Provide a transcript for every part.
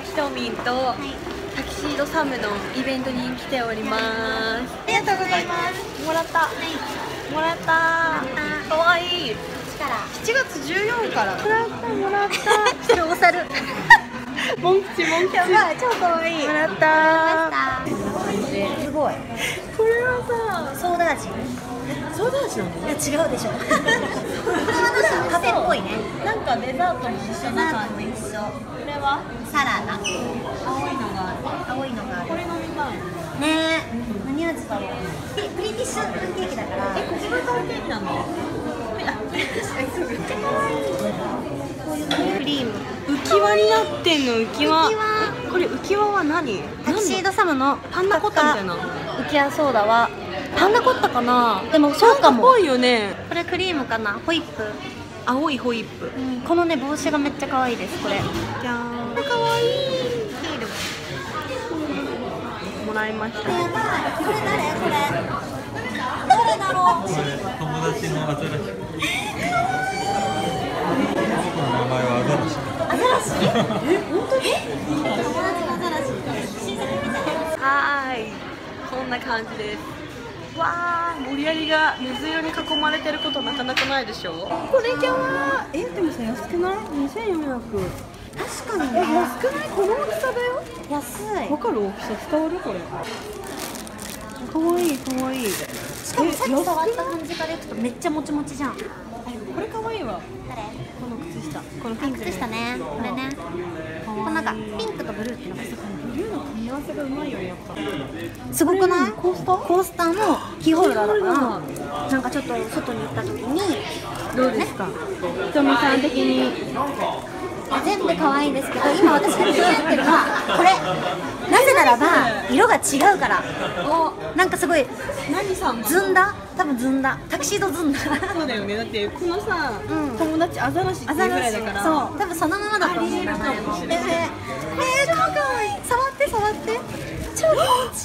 ひとみんとタキシードサムのイベントに来ております。ありがとうございます。もらった。もらった。かわいい。7月14から。もらった。もらった。お猿。モン吉。やばい、超かわいい。もらった。 すごい。 これはさ、 ソーダ味。 ソーダ味なの？ いや違うでしょ。カフェっぽいね。 なんかデザートも一緒な感じ。 一緒。 これはサラダ。 青いのがある。 青いのがある。 これ飲みたい。 ねえ、何味だろう。プリティッシュパンケーキだから。 ここがパンケーキなの？プリティッシュ。めっちゃ可愛い。 こういうクリーム。 浮き輪になってんの。浮き輪。これ浮き輪は何？ タキシードサムのパンナコッタみたいな。 浮き輪ソーダはパンナコッタかな。でもそうかも。 ぽいよね。 これクリームかな。ホイップ。 青いホイップ。 このね帽子がめっちゃ可愛いです。これ。 じゃーん。可愛い。もらいました。 これ誰？これ。誰だろう。 友達のアザラシ。僕の名前はアザラシ。 アザラシ？本当に？友達のアザラシ。 はーい。こんな感じです。わー、盛り上げが水色に囲まれてることなかなかないでしょ。これじゃあ、でもさ安くない？ 2400。 確かにね。 安くない？この大きさだよ。 安い。 わかる？大きさ伝わる？これ。かわいいかわいい。 しかもさっき触った感じからいくとめっちゃもちもちじゃん。 これかわいいわ。 誰？ この靴下。このピンクでしたね。これね。このなんかピンクとブルーっていうのがすごい。 ブルーの組み合わせがうまいよねやっぱ。 すごくない？ コースター？ コースターのキーホルダーだからなんかちょっと外に行った時にどうですか？ひとみさん的に。 全部可愛いですけど、今私が気になってるのはこれ。なぜならば色が違うから。なんかすごい何さん？ ずんだ？多分ずんだ。タキシードずんだ。 そうだよね。だってこのさ、友達アザラシっていうぐらいだから。 そう。多分そのままだと思う。名前も。かわいい。触って触って。超気持ちい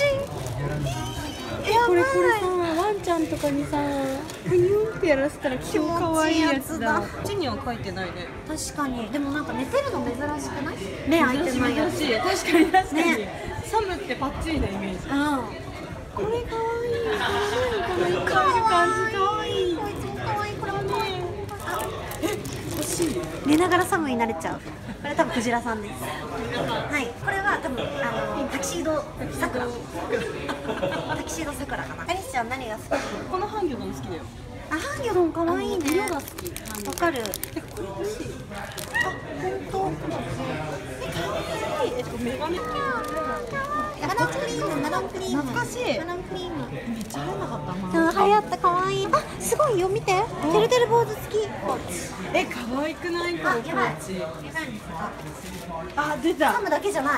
い。 これさ、ワンちゃんとかにさ、ふにゅんってやらせたら超可愛いやつだ。こっちには書いてないね。 確かに。でもなんか寝てるの珍しくない？目開いてないやつ。 確かに確かに。サムってパッチリなイメージ。これ可愛い。この感じ可愛い。 こいつも可愛い。これも可愛い。 欲しい。 寝ながらサムになれちゃう。これ多分クジラさんです。はい。これは多分タキシードサクラ。タキシードサクラかな。アリスちゃん何が好き？ このハンギョドン好きだよ。 あ、ハンギョドン可愛いね。 色が好き。 わかる。 これ欲しい。本当。可愛い。メガネ。 マロンクリーム、マロンクリーム。 懐かしい。 マロンクリーム。 めっちゃ流行ったな。 流行った可愛い。あ、すごいよ見て。てるてる坊主付き。 可愛くない？このポーチ。 あ、 出た。 サムだけじゃない。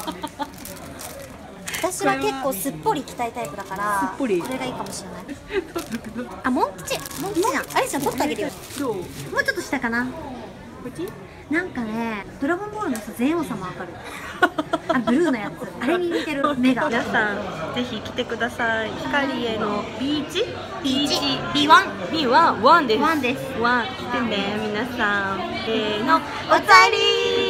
私は結構すっぽり着たいタイプだから、これがいいかもしれない。あ、モン吉じゃん。アリスちゃん取ってあげるよ。 どう？ もうちょっと下かな。 こっち？ なんかね、ドラゴンボールのさ、全王様わかる？ブルーのやつ。あれに似てる目が。 皆さんぜひ来てください。光へのビーチ？B1 ワンです。 ワン来てね皆さん。のおつわりー。